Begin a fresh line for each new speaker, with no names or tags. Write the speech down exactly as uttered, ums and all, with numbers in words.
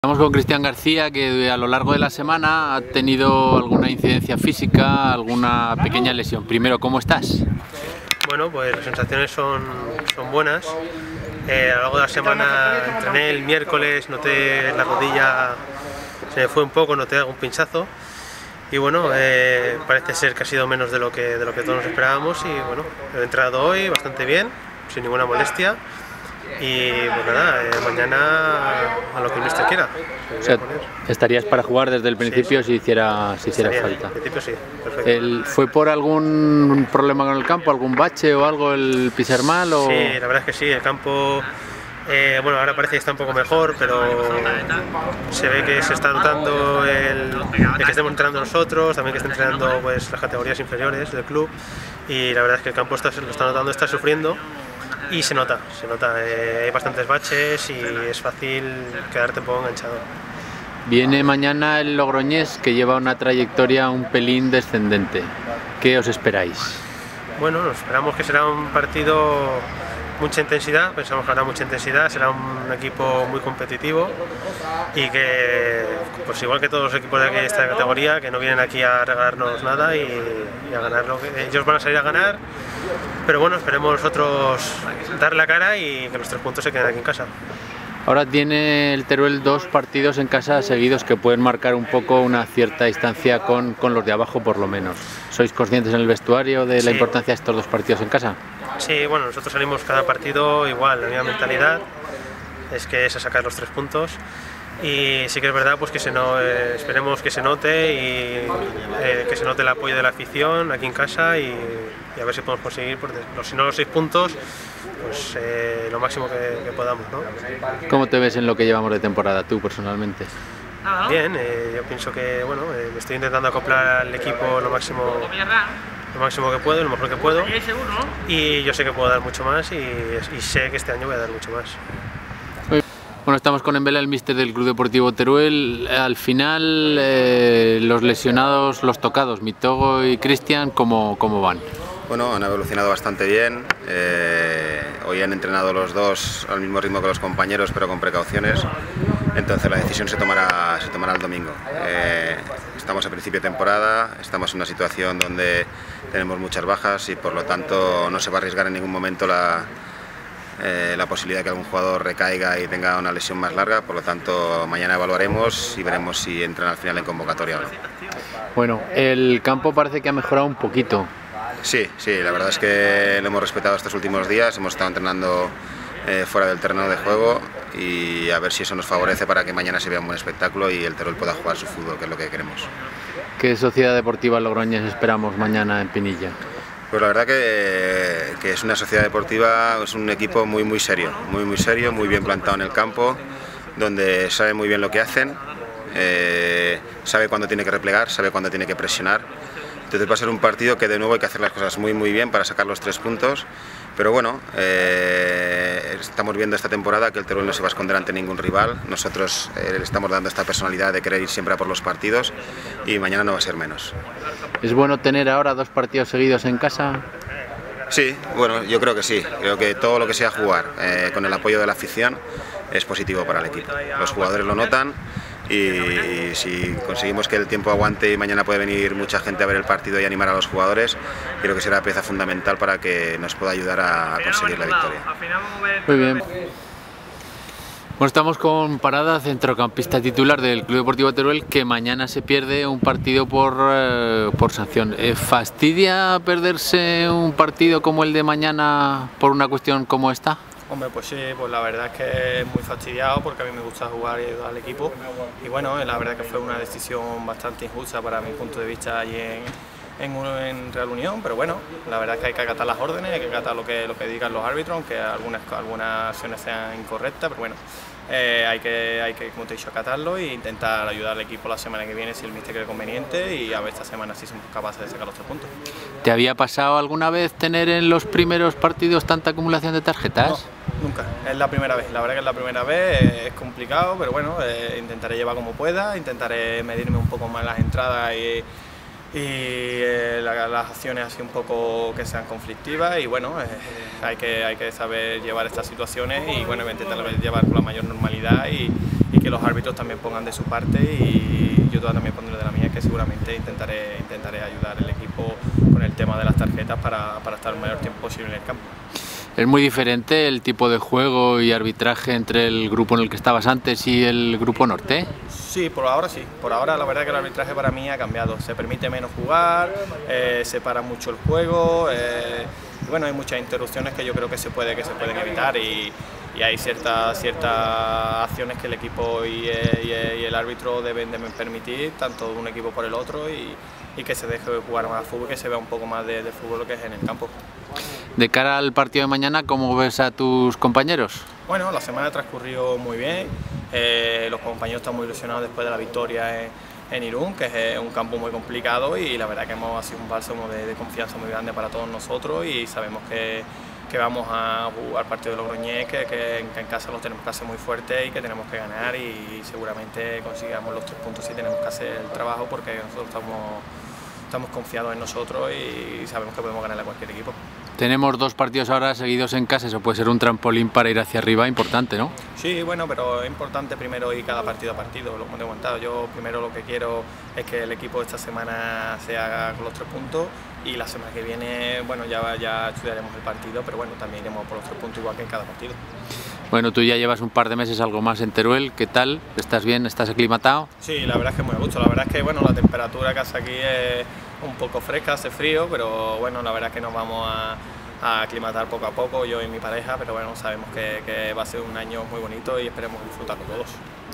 Estamos con Cristian García, que a lo largo de la semana ha tenido alguna incidencia física, alguna pequeña lesión. Primero, ¿cómo estás?
Bueno, pues las sensaciones son, son buenas. Eh, a lo largo de la semana entrené el miércoles, noté la rodilla, se me fue un poco, noté algún pinchazo. Y bueno, eh, parece ser que ha sido menos de lo que, de lo que todos nos esperábamos. Y bueno, he entrenado hoy bastante bien, sin ninguna molestia. Y pues nada, eh, mañana a lo que el mister quiera.
O sea, estarías para jugar desde el principio sí, si hiciera, si hiciera falta.
En principio sí, perfecto.
El, ¿Fue por algún problema con el campo, algún bache o algo el pisar mal? O...
Sí, la verdad es que sí, el campo, eh, bueno, ahora parece que está un poco mejor, pero se ve que se está notando el, el que estemos entrenando nosotros, también que estén entrenando pues, las categorías inferiores del club, y la verdad es que el campo está, lo está notando, está sufriendo. Y se nota, se nota, eh, hay bastantes baches y es fácil quedarte un poco enganchado.
Viene mañana el Logroñés, que lleva una trayectoria un pelín descendente. ¿Qué os esperáis?
Bueno, nos esperamos que será un partido mucha intensidad, pensamos que habrá mucha intensidad, será un equipo muy competitivo y que, pues igual que todos los equipos de aquí de esta categoría, que no vienen aquí a regalarnos nada y, y a ganar lo que ellos van a salir a ganar. Pero bueno, esperemos nosotros dar la cara y que los tres puntos se queden aquí en casa.
Ahora tiene el Teruel dos partidos en casa seguidos que pueden marcar un poco una cierta distancia con, con los de abajo por lo menos. ¿Sois conscientes en el vestuario de la
Sí.
importancia de estos dos partidos en casa?
Sí, bueno, nosotros salimos cada partido igual, la misma mentalidad, es que es a sacar los tres puntos. Y sí que es verdad pues que se no, eh, esperemos que se note y eh, que se note el apoyo de la afición aquí en casa y, y a ver si podemos conseguir, pues, los, si no los seis puntos, pues eh, lo máximo que, que podamos, ¿no?
¿Cómo te ves en lo que llevamos de temporada tú personalmente?
Bien, eh, yo pienso que bueno, eh, me estoy intentando acoplar al equipo lo máximo, lo máximo que puedo, lo mejor que puedo, y yo sé que puedo dar mucho más y, y sé que este año voy a dar mucho más.
Bueno, estamos con Embela, el míster del Club Deportivo Teruel. Al final, eh, los lesionados, los tocados, Mitogo y Cristian, ¿cómo, ¿cómo van?
Bueno, han evolucionado bastante bien. Eh, hoy han entrenado los dos al mismo ritmo que los compañeros, pero con precauciones. Entonces la decisión se tomará, se tomará el domingo. Eh, estamos a principio de temporada, estamos en una situación donde tenemos muchas bajas y por lo tanto no se va a arriesgar en ningún momento la... Eh, la posibilidad de que algún jugador recaiga y tenga una lesión más larga, por lo tanto mañana evaluaremos y veremos si entran al final en convocatoria o no.
Bueno, el campo parece que ha mejorado un poquito.
Sí, sí, la verdad es que lo hemos respetado estos últimos días, hemos estado entrenando eh, fuera del terreno de juego y a ver si eso nos favorece para que mañana se vea un buen espectáculo y el Teruel pueda jugar su fútbol, que es lo que queremos.
¿Qué Sociedad Deportiva Logroñés esperamos mañana en Pinilla?
Pues la verdad que, que es una sociedad deportiva, es un equipo muy muy serio, muy muy serio, muy bien plantado en el campo, donde sabe muy bien lo que hacen, eh, sabe cuándo tiene que replegar, sabe cuándo tiene que presionar. Entonces va a ser un partido que de nuevo hay que hacer las cosas muy muy bien para sacar los tres puntos, pero bueno, eh, estamos viendo esta temporada que el Teruel no se va a esconder ante ningún rival, nosotros eh, le estamos dando esta personalidad de querer ir siempre a por los partidos y mañana no va a ser menos.
¿Es bueno tener ahora dos partidos seguidos en casa?
Sí, bueno, yo creo que sí, creo que todo lo que sea jugar eh, con el apoyo de la afición es positivo para el equipo, los jugadores lo notan. Y si conseguimos que el tiempo aguante y mañana puede venir mucha gente a ver el partido y animar a los jugadores, creo que será pieza fundamental para que nos pueda ayudar a conseguir la victoria.
Muy bien. Bueno, estamos con Parada, centrocampista titular del Club Deportivo Teruel, que mañana se pierde un partido por, eh, por sanción. Eh, ¿Fastidia perderse un partido como el de mañana por una cuestión como esta?
Hombre, pues sí, pues la verdad es que es muy fastidiado porque a mí me gusta jugar y ayudar al equipo y bueno, la verdad que fue una decisión bastante injusta para mi punto de vista allí en, en, en Real Unión, pero bueno, la verdad es que hay que acatar las órdenes, hay que acatar lo que, lo que digan los árbitros, aunque algunas, algunas acciones sean incorrectas, pero bueno, eh, hay, que, hay que, como te he dicho, acatarlo e intentar ayudar al equipo la semana que viene si el míster cree conveniente y a ver esta semana si somos capaces de sacar los tres puntos.
¿Te había pasado alguna vez tener en los primeros partidos tanta acumulación de tarjetas?
No, nunca, es la primera vez, la verdad que es la primera vez, es complicado, pero bueno, eh, intentaré llevar como pueda, intentaré medirme un poco más las entradas y, y eh, la, las acciones así un poco que sean conflictivas y bueno, eh, hay, que, hay que saber llevar estas situaciones y bueno, intentar llevar con la mayor normalidad y, y que los árbitros también pongan de su parte y yo también pondré de la mía, que seguramente intentaré, intentaré ayudar al equipo con el tema de las tarjetas para, para estar el mayor tiempo posible en el campo.
¿Es muy diferente el tipo de juego y arbitraje entre el grupo en el que estabas antes y el grupo norte?
Sí, por ahora sí. Por ahora la verdad que el arbitraje para mí ha cambiado. Se permite menos jugar, eh, se para mucho el juego, eh, y bueno, hay muchas interrupciones que yo creo que se, puede, que se pueden evitar y, y hay ciertas, ciertas acciones que el equipo y, y, y el árbitro deben de permitir, tanto de un equipo por el otro, y, y que se deje jugar más fútbol, que se vea un poco más de, de fútbol lo que es en el campo.
De cara al partido de mañana, ¿cómo ves a tus compañeros?
Bueno, la semana ha transcurrido muy bien, eh, los compañeros están muy ilusionados después de la victoria en, en Irún, que es un campo muy complicado y la verdad que hemos sido un bálsamo de, de confianza muy grande para todos nosotros y sabemos que, que vamos a jugar partido de Logroñés, que, que, que en casa lo tenemos que hacer muy fuerte y que tenemos que ganar y seguramente consigamos los tres puntos si tenemos que hacer el trabajo porque nosotros estamos, estamos confiados en nosotros y sabemos que podemos ganar a cualquier equipo.
Tenemos dos partidos ahora seguidos en casa, eso puede ser un trampolín para ir hacia arriba importante, ¿no?
Sí, bueno, pero es importante primero ir cada partido a partido, lo hemos comentado. Yo primero lo que quiero es que el equipo esta semana se haga con los tres puntos y la semana que viene, bueno, ya, ya estudiaremos el partido, pero bueno, también iremos por los tres puntos igual que en cada partido.
Bueno, tú ya llevas un par de meses algo más en Teruel, ¿qué tal? ¿Estás bien? ¿Estás aclimatado?
Sí, la verdad es que muy a gusto, la verdad es que bueno, la temperatura que hace aquí es un poco fresca, hace frío, pero bueno, la verdad es que nos vamos a, a aclimatar poco a poco, yo y mi pareja, pero bueno, sabemos que, que va a ser un año muy bonito y esperemos disfrutarlo todos.